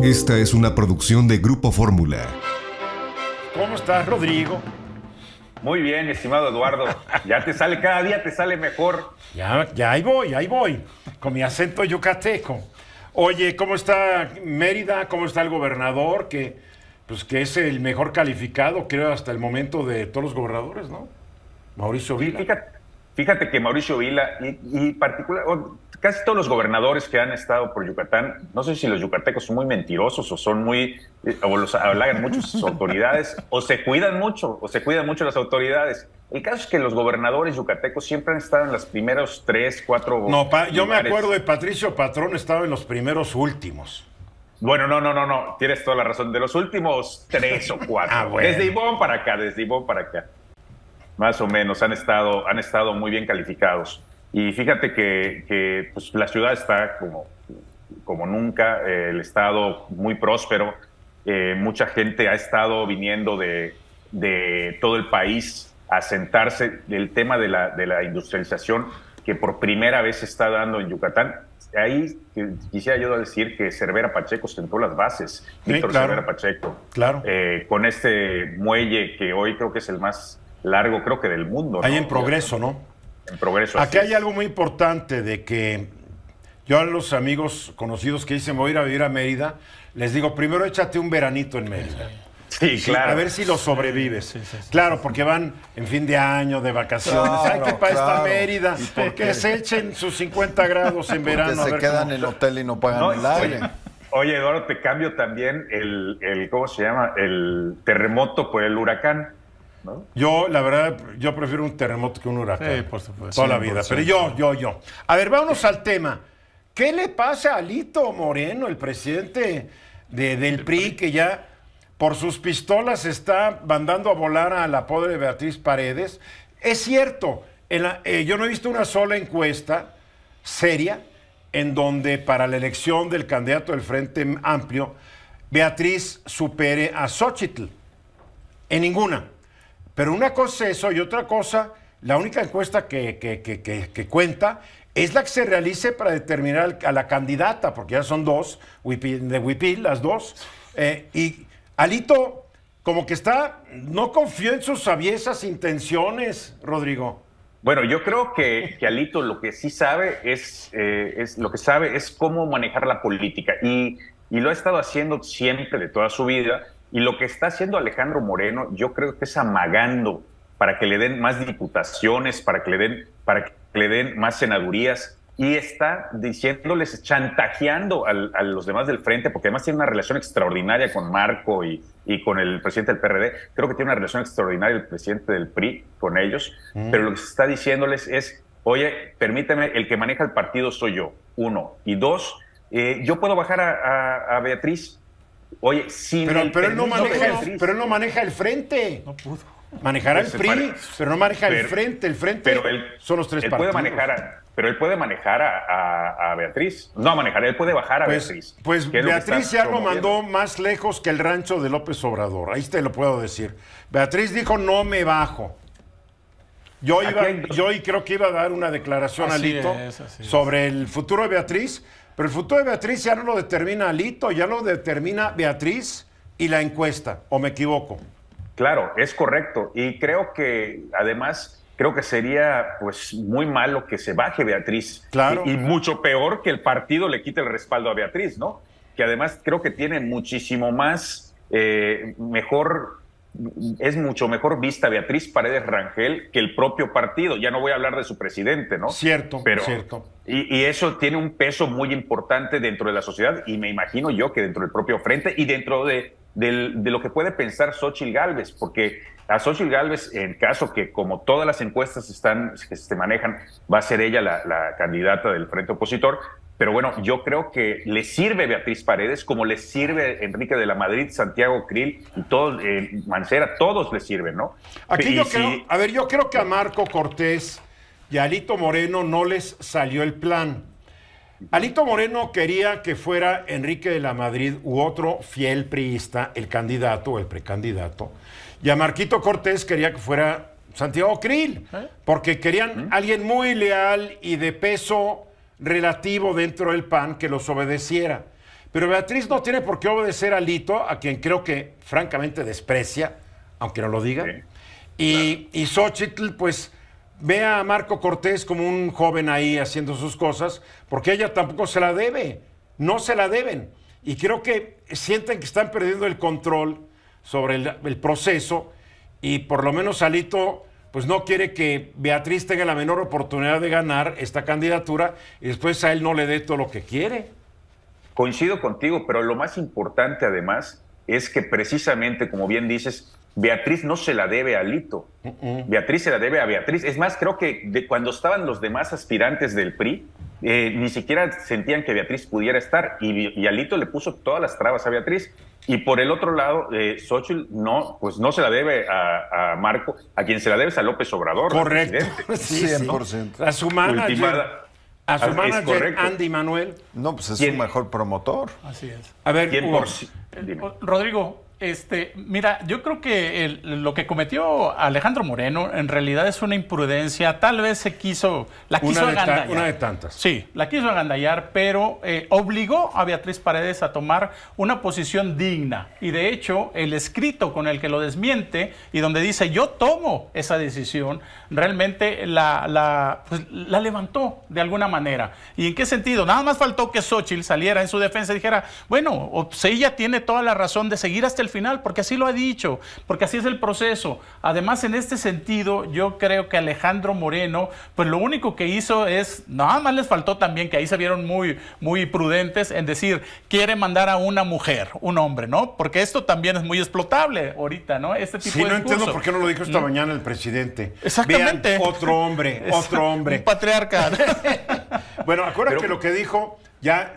Esta es una producción de Grupo Fórmula. ¿Cómo estás, Rodrigo? Muy bien, estimado Eduardo. Ya te sale, cada día te sale mejor. Ya ahí voy, con mi acento yucateco. Oye, ¿cómo está Mérida? ¿Cómo está el gobernador? Que es el mejor calificado, creo, hasta el momento de todos los gobernadores, ¿no? Mauricio Vila. Fíjate que Mauricio Vila y particular, casi todos los gobernadores que han estado por Yucatán, no sé si los yucatecos son muy mentirosos o son muy, o los halagan mucho sus autoridades, o se cuidan mucho las autoridades. El caso es que los gobernadores yucatecos siempre han estado en los primeros 3, 4 No, yo me acuerdo de Patricio Patrón, estaba en los primeros últimos. Bueno, no, tienes toda la razón. De los últimos 3 o 4. Bueno. Desde Ivón para acá. Más o menos, han estado muy bien calificados. Y fíjate que pues, la ciudad está como nunca, el estado muy próspero. Mucha gente ha estado viniendo de todo el país a sentarse. El tema de la industrialización que por primera vez se está dando en Yucatán. Ahí quisiera yo decir que Cervera Pacheco sentó las bases. Víctor claro. Cervera Pacheco. Claro. Con este muelle que hoy creo que es el más largo, creo que del mundo. Ahí ¿no? en Progreso, ¿no? En Progreso. Aquí hay algo muy importante de que yo a los amigos conocidos que dicen voy a ir a vivir a Mérida, les digo, primero échate un veranito en Mérida. Sí, claro. A ver si lo sobrevives. Sí, claro, porque van en fin de año, de vacaciones. Ay, qué para esta Mérida. Que se echen sus 50 grados en verano. Se quedan en el hotel y no pagan el aire. Oye, Eduardo, te cambio también el ¿cómo se llama? El terremoto por el huracán. ¿No? Yo, la verdad, yo prefiero un terremoto que un huracán. Sí, por supuesto. Toda la vida. Pero yo. A ver, vámonos al tema. ¿Qué le pasa a Alito Moreno, el presidente del PRI, que ya por sus pistolas está mandando a volar a la pobre Beatriz Paredes? Es cierto, yo no he visto una sola encuesta seria en donde para la elección del candidato del Frente Amplio, Beatriz supere a Xóchitl. En ninguna. Pero una cosa es eso y otra cosa, la única encuesta que cuenta es la que se realice para determinar a la candidata, porque ya son dos, de Huipil, las dos. Y Alito, como que no confió en sus aviesas intenciones, Rodrigo. Bueno, yo creo que Alito lo que sí sabe es cómo manejar la política y lo ha estado haciendo siempre de toda su vida. Y lo que está haciendo Alejandro Moreno, yo creo que es amagando para que le den más diputaciones, para que le den más senadurías, y está diciéndoles, chantajeando a los demás del frente, porque además tiene una relación extraordinaria con Marco y con el presidente del PRD. Creo que tiene una relación extraordinaria el presidente del PRI con ellos, pero lo que se está diciéndoles es, oye, permíteme, el que maneja el partido soy yo, 1. Y 2, yo puedo bajar a Beatriz. Oye, pero él no maneja el frente. No pudo. Manejará el PRI, pero no maneja el frente. El frente son los 3 partidos. Pero él puede manejar a Beatriz. No manejar, él puede bajar a Beatriz. Pues Beatriz ya lo mandó más lejos que el rancho de López Obrador. Ahí te lo puedo decir. Beatriz dijo, no me bajo. Yo creo que iba a dar una declaración a Alito sobre el futuro de Beatriz. Pero el futuro de Beatriz ya no lo determina Alito, ya lo determina Beatriz y la encuesta, ¿o me equivoco? Claro, es correcto. Y creo que, además, sería pues muy malo que se baje Beatriz. Claro. Y mucho peor que el partido le quite el respaldo a Beatriz, ¿no? Que además creo que tiene muchísimo más, es mucho mejor vista Beatriz Paredes Rangel que el propio partido. Ya no voy a hablar de su presidente, ¿no? Cierto. Y eso tiene un peso muy importante dentro de la sociedad y me imagino yo que dentro del propio frente y dentro de lo que puede pensar Xóchitl Gálvez, porque a Xóchitl Gálvez, en caso que como todas las encuestas que se manejan, va a ser ella la candidata del frente opositor. Pero bueno, yo creo que le sirve Beatriz Paredes como le sirve Enrique de la Madrid, Santiago Krill y todos, Mancera, todos le sirven, ¿no? Aquí yo creo que a Marco Cortés y a Alito Moreno no les salió el plan. Alito Moreno quería que fuera Enrique de la Madrid u otro fiel priista, el candidato o el precandidato. Y a Marquito Cortés quería que fuera Santiago Krill, porque querían alguien muy leal y de peso relativo dentro del PAN que los obedeciera. Pero Beatriz no tiene por qué obedecer a Alito, a quien creo que francamente desprecia, aunque no lo diga. Sí, y Xóchitl, pues, ve a Marco Cortés como un joven ahí haciendo sus cosas, porque ella tampoco se la debe, no se la deben. Y creo que sienten que están perdiendo el control sobre el proceso, y por lo menos Alito pues no quiere que Beatriz tenga la menor oportunidad de ganar esta candidatura y después a él no le dé todo lo que quiere. Coincido contigo, pero lo más importante además es que precisamente, como bien dices, Beatriz no se la debe a Alito. Beatriz se la debe a Beatriz. Es más, creo que cuando estaban los demás aspirantes del PRI, ni siquiera sentían que Beatriz pudiera estar, y Alito le puso todas las trabas a Beatriz. Y por el otro lado, Xóchitl pues no se la debe a Marco, a quien se la debe es a López Obrador. Correcto. Sí, 100%. Sí. A su manager. A su manager, Andy Manuel. No, pues es su mejor promotor. Así es. A ver, Rodrigo, mira, yo creo que lo que cometió Alejandro Moreno en realidad es una imprudencia. Tal vez la quiso agandallar. Una de tantas. Sí, la quiso agandallar, pero obligó a Beatriz Paredes a tomar una posición digna. Y de hecho, el escrito con el que lo desmiente y donde dice yo tomo esa decisión, realmente la levantó de alguna manera. ¿Y en qué sentido? Nada más faltó que Xóchitl saliera en su defensa y dijera, bueno, ella tiene toda la razón de seguir hasta el final, porque así lo ha dicho, porque así es el proceso. Además, en este sentido, yo creo que Alejandro Moreno, pues lo único que hizo es, nada más les faltó también, que ahí se vieron muy, muy prudentes en decir, quiere mandar a una mujer, un hombre, ¿no? Porque esto también es muy explotable ahorita, ¿no? Este tipo de discurso. Entiendo por qué no lo dijo esta mañana el presidente. Exactamente. Vean, otro hombre. Un patriarca. Bueno, acuérdate que lo que dijo ya...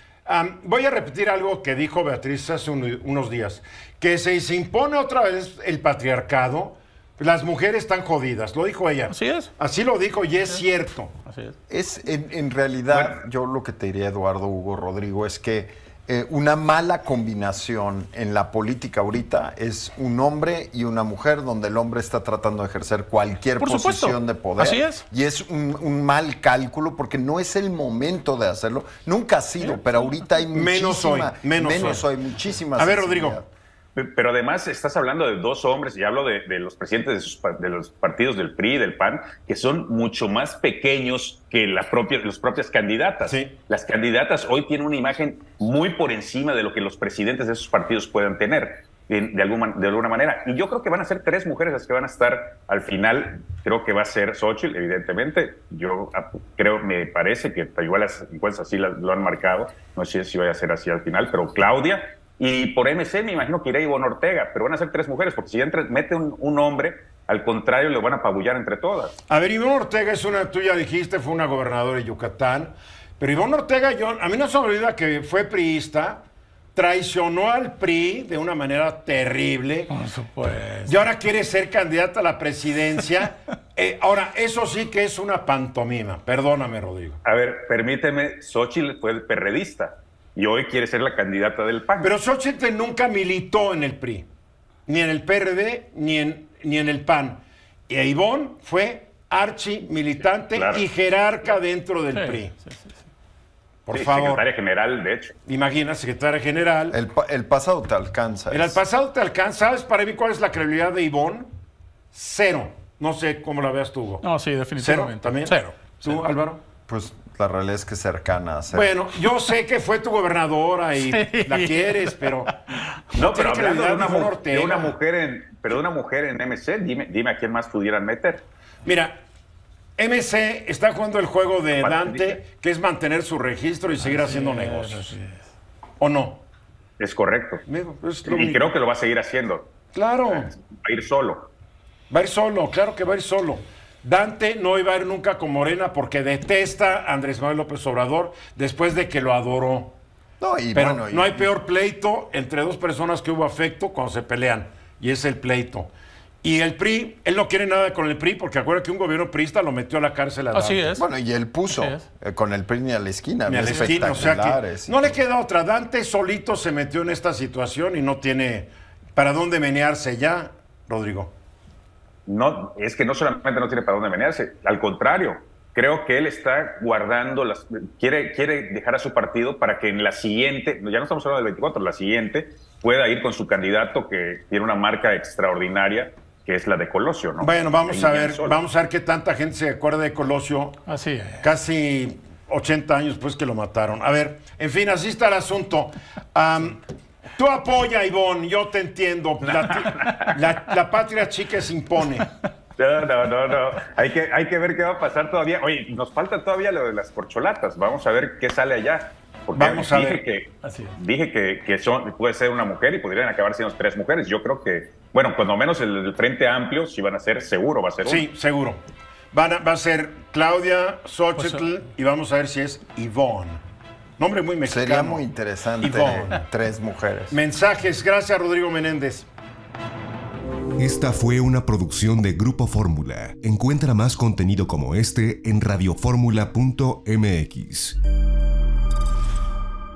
voy a repetir algo que dijo Beatriz hace unos días, que si se impone otra vez el patriarcado, las mujeres están jodidas, lo dijo ella. Así es. Así lo dijo y es cierto. Así es. En realidad, yo lo que te diría, Eduardo, Hugo, Rodrigo, es que una mala combinación en la política ahorita es un hombre y una mujer, donde el hombre está tratando de ejercer cualquier posición de poder. Así es. Y es un mal cálculo porque no es el momento de hacerlo. Nunca ha sido, pero ahorita hay muchísima... Menos hoy, muchísimas. A ver, Rodrigo. Pero además estás hablando de dos hombres, y hablo de los presidentes de los partidos del PRI y del PAN, que son mucho más pequeños que las propias candidatas. Sí. Las candidatas hoy tienen una imagen muy por encima de lo que los presidentes de esos partidos puedan tener, de alguna manera. Y yo creo que van a ser 3 mujeres las que van a estar al final. Creo que va a ser Xóchitl, evidentemente. Yo creo, me parece que igual las encuestas así lo han marcado. No sé si vaya a ser así al final, pero Claudia. Y por MC me imagino que irá Ivonne Ortega, pero van a ser 3 mujeres, porque si mete un hombre, al contrario, le van a apabullar entre todas. A ver, Ivonne Ortega tú ya dijiste, fue una gobernadora de Yucatán, pero Ivonne Ortega, a mí no se me olvida que fue priista, traicionó al PRI de una manera terrible. Por supuesto. Y ahora quiere ser candidata a la presidencia. Ahora, eso sí que es una pantomima. Perdóname, Rodrigo. A ver, permíteme, Xóchitl fue perredista. Y hoy quiere ser la candidata del PAN. Pero Xóchitl nunca militó en el PRI, ni en el PRD, ni en el PAN. Y Ivonne fue archimilitante y jerarca dentro del PRI. Sí. Por favor. Secretaria general, de hecho. Imagina, secretaria general. El pasado te alcanza. El pasado te alcanza. ¿Sabes para mí cuál es la credibilidad de Ivonne? 0. No sé cómo la veas tú, Hugo. No, sí, definitivamente. 0 también. 0. ¿Tú, 0. Álvaro? Pues la realidad es que cercana a 0. Bueno, yo sé que fue tu gobernadora y la quieres, pero... No, pero hablando de una mujer en MC, dime a quién más pudieran meter. Mira, MC está jugando el juego de Dante, que es mantener su registro y seguir haciendo negocios. ¿O no? Es correcto. Y creo que lo va a seguir haciendo. Claro. Va a ir solo. Va a ir solo, claro que va a ir solo. Dante no iba a ir nunca con Morena porque detesta a Andrés Manuel López Obrador después de que lo adoró. Pero no hay peor pleito entre 2 personas que hubo afecto cuando se pelean, y es el pleito. Y el PRI, él no quiere nada con el PRI porque acuerda que un gobierno priista lo metió a la cárcel a Dante. Así es. Bueno, y él puso con el PRI ni a la esquina. Ni a la esquina, o sea que no le queda otra. Dante solito se metió en esta situación y no tiene para dónde menearse ya, Rodrigo. No, es que no solamente no tiene para dónde menearse, al contrario, creo que él está guardando, quiere dejar a su partido para que en la siguiente, ya no estamos hablando del 24, la siguiente, pueda ir con su candidato que tiene una marca extraordinaria, que es la de Colosio, ¿no? Bueno, vamos a ver qué tanta gente se acuerda de Colosio. Así es. Casi 80 años después que lo mataron. A ver, en fin, así está el asunto. Tú apoya, Ivonne, yo te entiendo. La patria chica se impone. No. Hay que ver qué va a pasar todavía. Oye, nos falta todavía lo de las corcholatas. Vamos a ver qué sale allá. Porque Vamos a ver. Dije que puede ser una mujer y podrían acabar siendo 3 mujeres. Yo creo que, bueno, cuando menos el Frente Amplio, si van a ser, seguro va a ser uno. Sí, seguro. Va a ser Claudia, Xochitl y vamos a ver si es Ivonne. Nombre muy mexicano. Sería muy interesante. Ivonne. 3 mujeres. Mensajes. Gracias, Rodrigo Menéndez. Esta fue una producción de Grupo Fórmula. Encuentra más contenido como este en radioformula.mx.